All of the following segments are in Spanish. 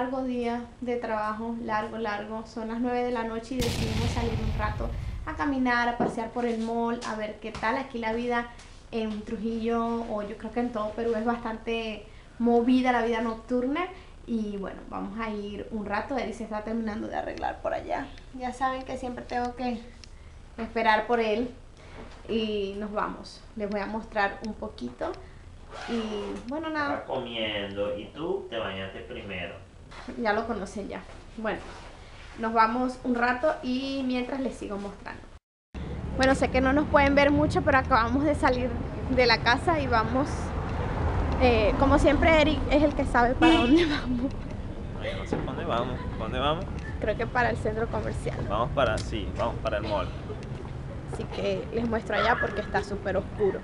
largo día de trabajo, largo. Son las 9 de la noche y decidimos salir un rato a caminar, a pasear por el mall, a ver qué tal. Aquí la vida en Trujillo, o yo creo que en todo Perú, es bastante movida, la vida nocturna. Y bueno, vamos a ir un rato. Eri se está terminando de arreglar por allá. Ya saben que siempre tengo que esperar por él. Y nos vamos. Les voy a mostrar un poquito. Y bueno, nada. Estás comiendo y tú te bañaste primero. Ya lo conocen ya. Bueno, nos vamos un rato y mientras les sigo mostrando. Bueno, sé que no nos pueden ver mucho, pero acabamos de salir de la casa y vamos. Como siempre, Eric es el que sabe para dónde vamos. Ay, no sé para dónde vamos. ¿Para dónde vamos? Creo que para el centro comercial. Vamos para el mall. Así que les muestro allá porque está súper oscuro.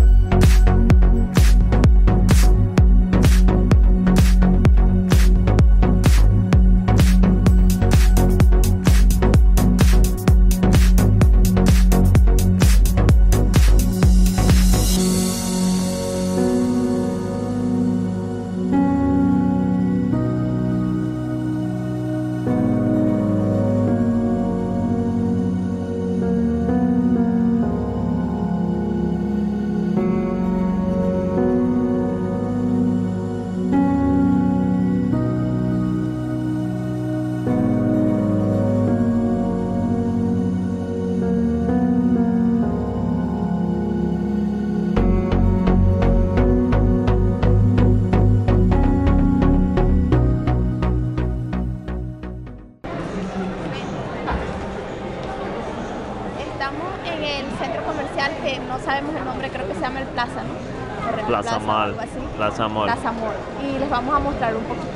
Estamos en el centro comercial que no sabemos el nombre, creo que se llama el Plaza, ¿no? Plaza Mall. Plaza Mall. Plaza Mall. Y les vamos a mostrar un poquito.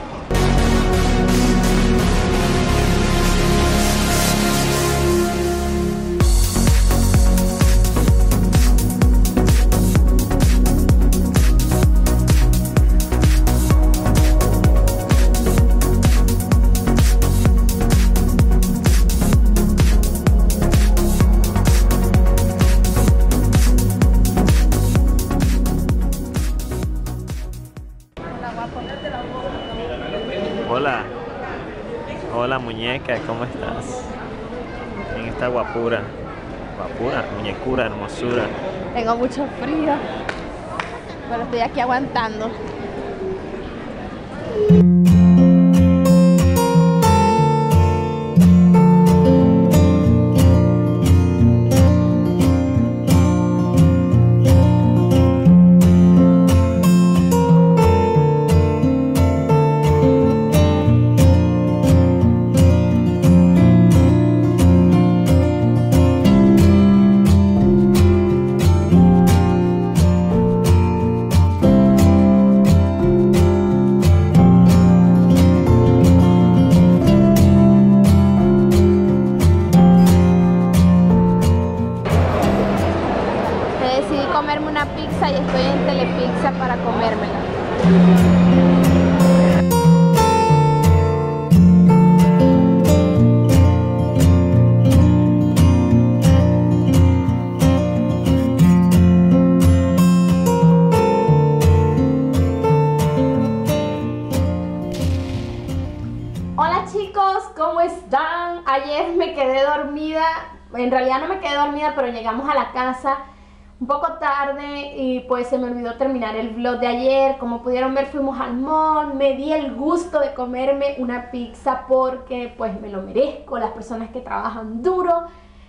Hola. Hola muñeca, ¿cómo estás? En esta guapura. Guapura, muñecura, hermosura. Tengo mucho frío, pero estoy aquí aguantando. Comerme una pizza y estoy en Telepizza para comérmela. Hola chicos, ¿cómo están? Ayer me quedé dormida, en realidad no me quedé dormida, pero llegamos a la casa un poco tarde y pues se me olvidó terminar el vlog de ayer. Como pudieron ver, fuimos al mall, me di el gusto de comerme una pizza porque pues me lo merezco. Las personas que trabajan duro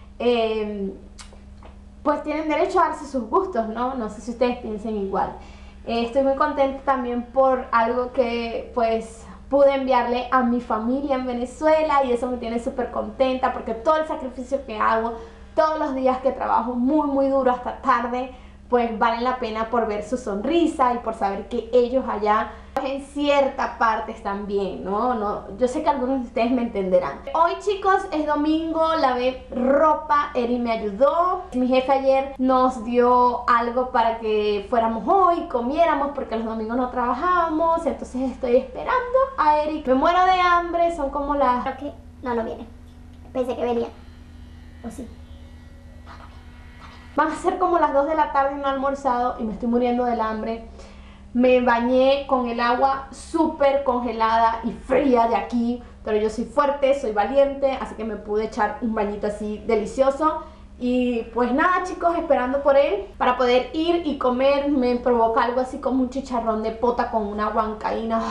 pues tienen derecho a darse sus gustos, ¿no? No sé si ustedes piensen igual. Estoy muy contenta también por algo que pues pude enviarle a mi familia en Venezuela y eso me tiene súper contenta porque todo el sacrificio que hago, todos los días que trabajo muy duro hasta tarde, pues valen la pena por ver su sonrisa y por saber que ellos allá en cierta parte están bien, ¿no? Yo sé que algunos de ustedes me entenderán. Hoy chicos es domingo, lavé ropa, Eri me ayudó. Mi jefe ayer nos dio algo para que fuéramos hoy, comiéramos porque los domingos no trabajábamos. Entonces estoy esperando a Eri. Me muero de hambre, son como las... Creo que no viene. Pensé que venía. ¿O sí? Van a ser como las 2 de la tarde y no he almorzado y me estoy muriendo del hambre. Me bañé con el agua súper congelada y fría de aquí, pero yo soy fuerte, soy valiente, así que me pude echar un bañito así delicioso. Y pues nada, chicos, esperando por él para poder ir y comer. Me provoca algo así como un chicharrón de pota con una huancaína.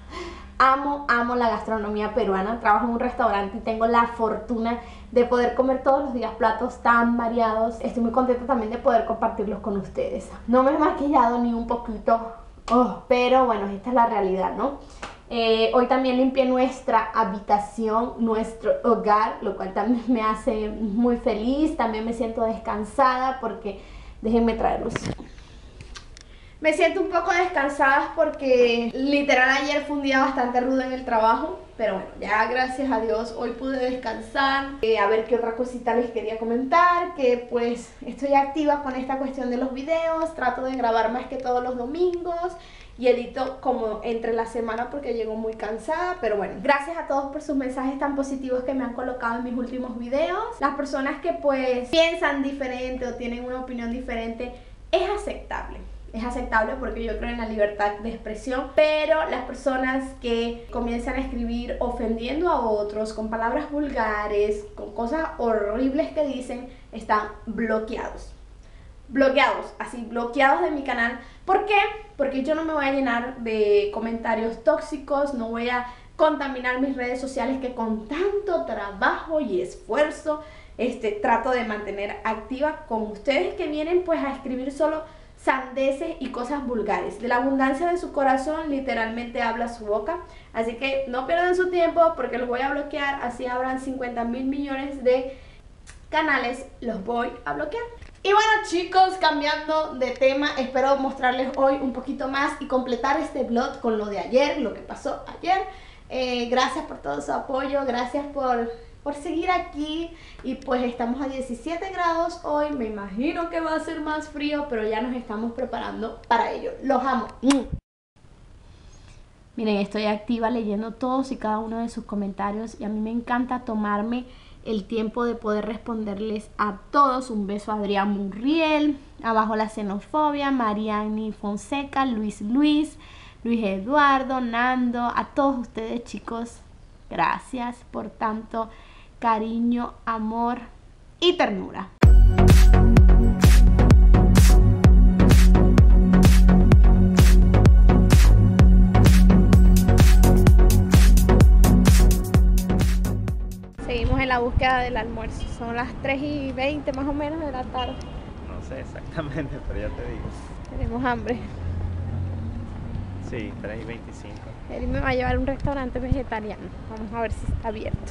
Amo la gastronomía peruana. Trabajo en un restaurante y tengo la fortuna de poder comer todos los días platos tan variados. Estoy muy contenta también de poder compartirlos con ustedes. No me he maquillado ni un poquito, pero bueno, esta es la realidad, ¿no? Hoy también limpié nuestra habitación, nuestro hogar, lo cual también me hace muy feliz. También me siento descansada porque, déjenme traerlos. Me siento un poco descansada porque literal ayer fue un día bastante rudo en el trabajo. Pero bueno, ya gracias a Dios hoy pude descansar. A ver qué otra cosita les quería comentar. Que pues estoy activa con esta cuestión de los videos. Trato de grabar más que todos los domingos. Y edito como entre la semana porque llego muy cansada. Pero bueno, gracias a todos por sus mensajes tan positivos que me han colocado en mis últimos videos. Las personas que pues piensan diferente o tienen una opinión diferente, es aceptable. Es aceptable porque yo creo en la libertad de expresión, pero las personas que comienzan a escribir ofendiendo a otros con palabras vulgares, con cosas horribles que dicen, están bloqueados. Así bloqueados de mi canal. ¿Por qué? Porque yo no me voy a llenar de comentarios tóxicos, no voy a contaminar mis redes sociales que con tanto trabajo y esfuerzo trato de mantener activa con ustedes que vienen pues a escribir solo sandeces y cosas vulgares. De la abundancia de su corazón literalmente habla su boca. Así que no pierdan su tiempo porque los voy a bloquear. Así habrán 50.000 millones de canales, los voy a bloquear. Y bueno, chicos, cambiando de tema, espero mostrarles hoy un poquito más y completar este vlog con lo de ayer, lo que pasó ayer. Gracias por todo su apoyo, gracias por seguir aquí. Y pues estamos a 17 grados hoy. Me imagino que va a ser más frío, pero ya nos estamos preparando para ello. Los amo. Miren, estoy activa leyendo todos y cada uno de sus comentarios. Y a mí me encanta tomarme el tiempo de poder responderles a todos. Un beso a Adrián Murriel, Abajo la Xenofobia, Mariani Fonseca, Luis Eduardo, Nando. A todos ustedes, chicos, gracias por tanto cariño, amor y ternura. Seguimos en la búsqueda del almuerzo. Son las 3:20 más o menos de la tarde. No sé exactamente, pero ya te digo. Tenemos hambre. Sí, 3:25. Él me va a llevar a un restaurante vegetariano. Vamos a ver si está abierto.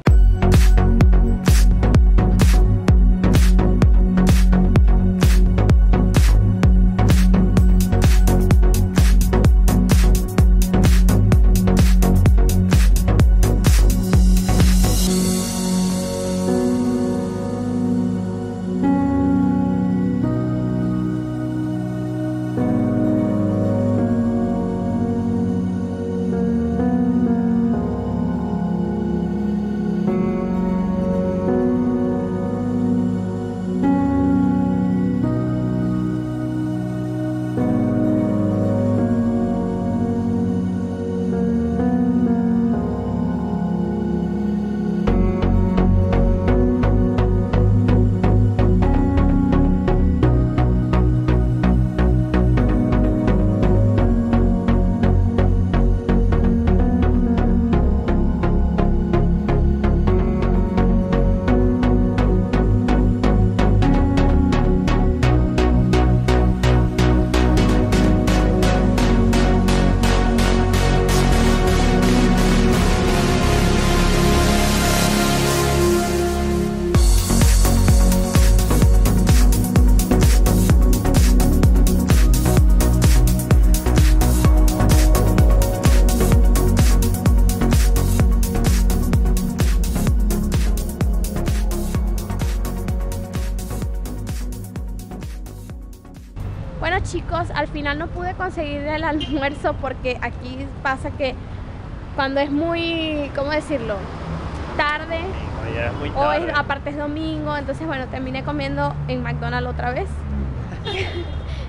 Bueno, chicos, al final no pude conseguir el almuerzo porque aquí pasa que cuando es muy, ¿cómo decirlo?, tarde, Ya es muy tarde. hoy aparte es domingo, entonces bueno, terminé comiendo en McDonald's otra vez.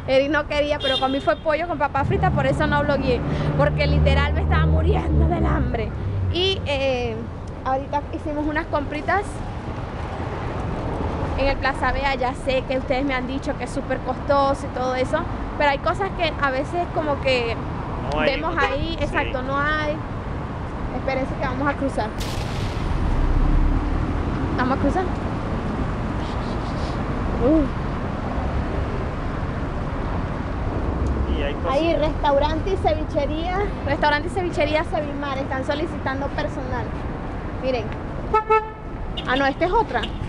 Eric no quería, pero comí fue pollo con papa frita, por eso no blogueé, porque literal me estaba muriendo del hambre. Y ahorita hicimos unas compritas en el Plaza Vea. Ya sé que ustedes me han dicho que es súper costoso y todo eso, pero hay cosas que a veces como que no hay, vemos ahí, sí. Exacto, no hay. Espérense que vamos a cruzar. ¿Vamos a cruzar? Ahí restaurante y cevichería. Restaurante y cevichería Sevimar. Están solicitando personal. Miren. Ah, no, esta es otra. Sí.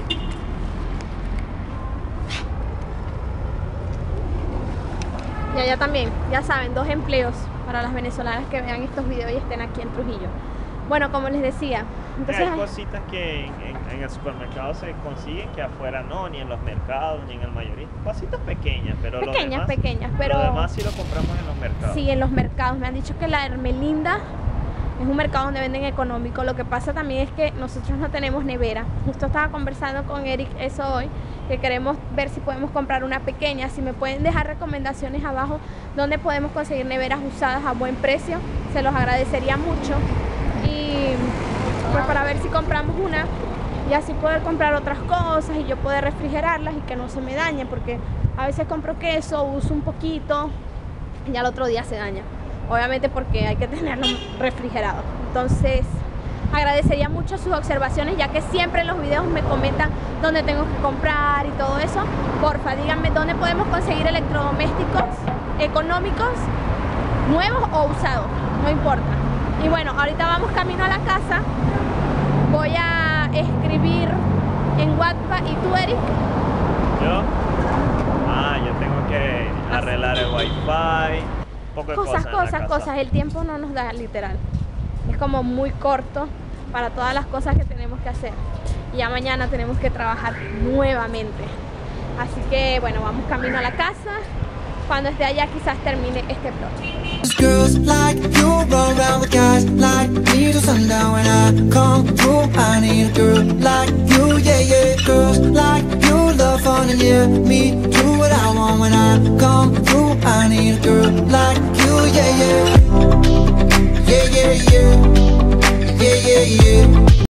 Y allá también, ya saben, 2 empleos para las venezolanas que vean estos videos y estén aquí en Trujillo. Bueno, como les decía, entonces hay cositas que en el supermercado se consiguen que afuera no, ni en los mercados, ni en el mayorista. Cositas pequeñas, pero lo demás sí lo compramos en los mercados. Sí, en los mercados. Me han dicho que la Hermelinda es un mercado donde venden económico. Lo que pasa también es que nosotros no tenemos nevera. Justo estaba conversando con Eric eso hoy, que queremos ver si podemos comprar una pequeña. Si me pueden dejar recomendaciones abajo donde podemos conseguir neveras usadas a buen precio, se los agradecería mucho. Y pues para ver si compramos una y así poder comprar otras cosas y yo poder refrigerarlas y que no se me dañen, porque a veces compro queso, uso un poquito y al otro día se daña, obviamente porque hay que tenerlo refrigerado. Entonces agradecería mucho sus observaciones, ya que siempre en los videos me comentan dónde tengo que comprar y todo eso. Porfa, díganme dónde podemos conseguir electrodomésticos económicos, nuevos o usados, no importa. Y bueno, ahorita vamos camino a la casa. Voy a escribir en WhatsApp. ¿Y tú, Eric? ¿Yo? Yo tengo que arreglar el wifi. Poco de cosas. El tiempo no nos da, literal. Es como muy corto para todas las cosas que tenemos que hacer. Y ya mañana tenemos que trabajar nuevamente. Así que bueno, vamos camino a la casa. Cuando esté allá quizás termine este vlog. Girls like you run around with guys like me till sundown. When I come through, I need a girl like you, yeah, yeah. Girls like you love fun and yeah, me do what I want. When I come through, I need a girl like you, yeah, yeah. Yeah, yeah, yeah. Yeah, yeah, yeah.